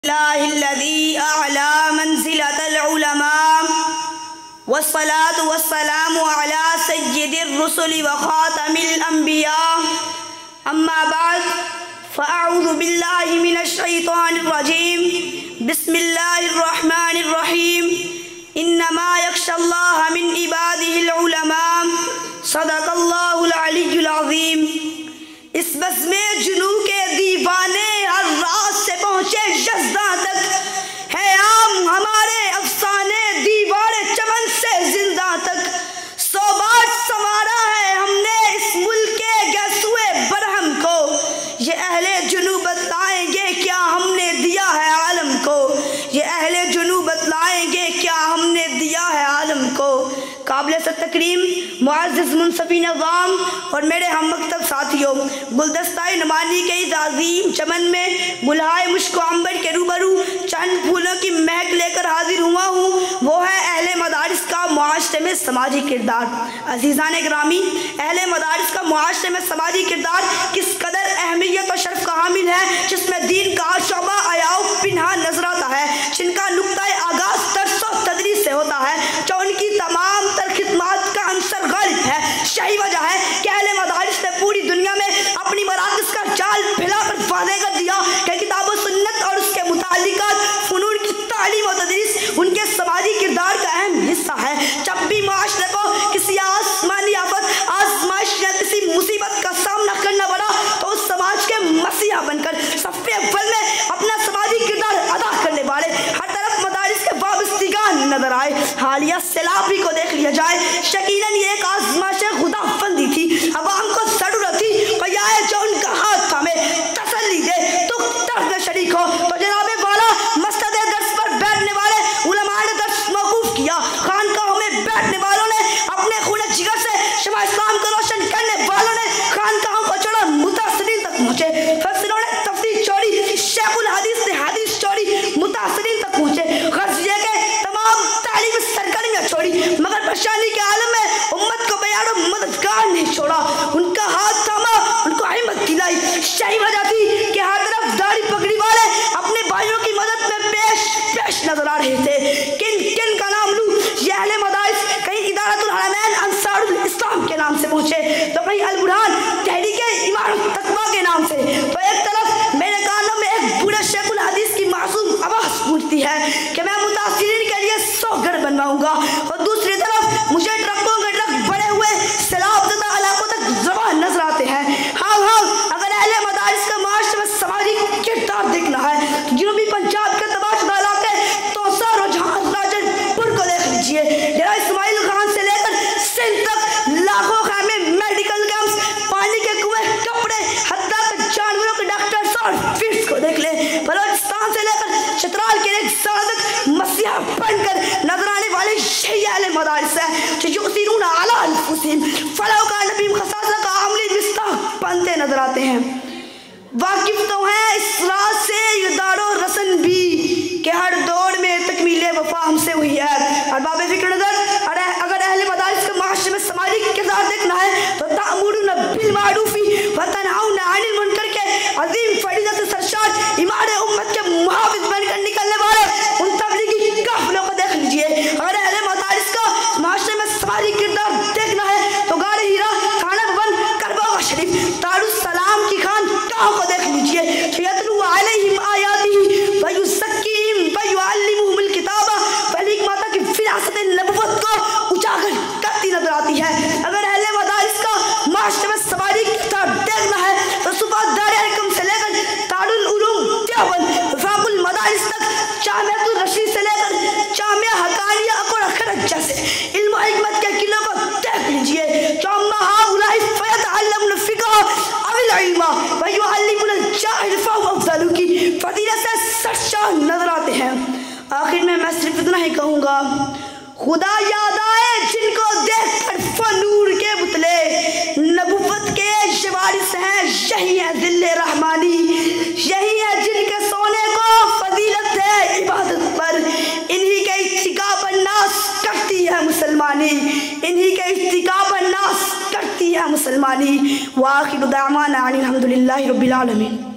अल्लाहुल्लज़ी अअला मंज़िलतल उलमा वस्सलातु वस्सलामु अला सय्यिदिर रुसुलि व खातमिल अंबिया अम्मा बाद फ़अऊज़ु बिल्लाहि मिनश शैतानिर रजीम बिस्मिल्लाहिर रहमानिर रहीम इन्नमा यख्शल्लाह मिन इबादिहिल उलमा सदक़ल्लाहुल अलिय्युल अज़ीम। इस बज़्म में जुनू के दीवाने हर रात से पहुँचे यज़दा तक है आम हमारे अफसाने दीवारे चमन से जिंदा तक। सौ बार संवारा है हमने इस मुल्क के गैसुए बरहम को, ये अहले जुनू बतलाएंगे क्या हमने दिया है आलम को, ये अहले जुनू बतलाएंगे क्या हमने दिया है आलम को। काबिल तकरीम मुअज़्ज़िज़ मुंसफ़ी निज़ाम और मेरे हम मकतब साथियों, गुलदस्ताए नुमानी के इस अज़ीम चमन में गुलहाए मुश्क अंबर के रूबरू चंद फूलों की महक लेकर हाजिर हुआ हूँ। वो है अहले मदारिस का मुआशरे में समाजी किरदार। अज़ीज़ान गिरामी, अहले मदारिस का मुआशरे में समाजी किरदार किस कदर अहमियत और शर्फ का हामिल है, जिसमें दीन का शोबा आयाव पिन्हा नजर आता है, जिनका नुक्ता आगाज़ दर्स व तदरीस से होता है, जो उनकी तमाम खिदमत का अंसर गालिब है। यही वजह है कि अहले मदारिस ने पूरी दुनिया में अपनी मराकज़ का जाल फैलाकर वादे कर दिया कि किताब व सुन्नत और उसके मुतालिकात फ़ुनून की तालीम और तदरीस उनके समाजी किरदार का अहम हिस्सा है। जब भी माशरे को किसी आसमानी आफत, आजमाइश या किसी मुसीबत का सामना करना पड़ा तो उस समाज के मसीहा बनकर सफ़े अव्वल में अपना समाजी किरदार अदा करने वाले हर तरफ मदारिस के वाबस्तगान नजर आए। हालिया सैलाबी को देख लिया जाए, यकीनन ये एक आज़माइश खुदाबंदी थी। अवाम को ज़रूरत थी कोई आए जो उनका हाथ थामे, तसल्ली दे, दुख दर्द में शरीक हो। तो जनाबे वाला मस्जिद दर्स पर बैठने वाले उलमा ने दर्स मौकूफ किया। खानकाहों में बैठने वालों ने अपने खून जिगर से शमा इस्लाम को रोशन करने वालों ने खानकाहों को छोड़ा मुतासरीन तक पहुँचे। फसलों ने तफसीर छोड़ी, शेखुल हदीस ने हदीस छोड़ी, मुतासरीन तक पहुँचे। गज़िये के तमाम तालीम सरगर्मियाँ छोड़ी, मगर परेशानी के आलम में उम्मत को बयान मददगार नहीं छोड़ा। उनका हाथ थामा, उनको हिम्मत दिलाई। यही वजह थी कि हर तरफ दाढ़ी पगड़ी वाले अपने भाइयों की मदद में पेश नजर आ रहे थे। किन किन का नाम लूं? ये अहले मदारिस कहीं इदारतुल हरमैन अंसारुल इस्लाम के नाम से पहुंचे, तो कहीं अल बुरहान तहरीके इमारत तकवा के नाम से। तो एक तरफ मेरे कानों में एक बूढ़े शेखुल हदीस की मासूम आवाज़ गूंजती है कि मैं मुतासिरीन के लिए 100 घर बनवाऊंगा, और दूसरी तरफ मुझे ट्रकों के ट्रक बड़े हुए सैलाब ज़दा इलाकों तक जवान नजर आते हैं। हाँ, अगर अहले मदारिस का माशरे में समाजी किरदार देखना है, जनूबी पंजाब के तबाशदा इलाके तोसा राजनपुर को देख लीजिए। डेरा इस्माइल खान से लेकर सिंध तक लाखों खामे, मेडिकल कैंप्स, पानी के कुएं, कपड़े, हत्ता तक जानवरों के डॉक्टर्स और फिट्स को देख ले। बलोचिस्तान से लेकर चित्राल के एक तक मसीहा बनकर नजर आने वाले यही अहले मदारिस है जो युसिरून अला अनफुसिहिम फलौ का नबी खसासा का अमली मिस्ताक बनते नजर आते हैं। वाकिफ तो है इस रात से ये दारो रसन भी कि हर दौर में तकमीले वफा हमसे हुई है। और बाबे फिक्र नजर, अगर अहले मदारिस के माशरे में समाजी किरदार देखना है तो तामुरुन बिल मारूफी व तनहाउना अनिल मुनकर के अजीम फरीदा से सरशार इमाम उम्मत के मुहाफिज बनकर निकलने वाले उन तबलीगी काफिलों को देख लीजिए। अगर अहले मदारिस का माशरे में समाजी किरदार देखना है तो गारे हीरा, थाना भवन, करबा शरीफ, दारुस सलाम की खान गाँव को देख लीजिए। यतलू अलैहिम आयातिही व युज़क्कीहिम व युअल्लिमुहुमुल किताबा व हिकमत की विरासत नबुव्वत को उजागर करती नजर आती है। अगर अहले मदारिस का माशरे में समाजी किरदार देखना है तो सुबह दार-ए-हकम से लेकर दारुल उलूम देवबंद, वफाकुल मदारिस तक, जामिअतुर रशीद से लेकर जामिया हकानिया और खरज जैसे इल्म और हिकमत के किलों को देख लीजिए। जो हाउलाई फयतअल्लमुन फ़िक़्ह अविल इल्म व युअल्लिमुनल जाहिल फ़हुव अफ़ज़लु की फजीलत से सरशार नजर आते हैं। आखिर में मैं सिर्फ इतना ही कहूँगा, खुदा याद आए जिनको देखकर फनूर के पुतले, नबुव्वत के ये वारिस हैं, यही है दिल रहमानी, यही है जिनके सोने को फजीलत है इबादत पर। इन्हीं के इत्तिका पर नास करती है मुसलमानी, इन्हीं के इत्तिका पर नास करती है मुसलमानी। व आखिरु दावाना अनिल हम्दुलिल्लाहि रब्बिल आलमीन।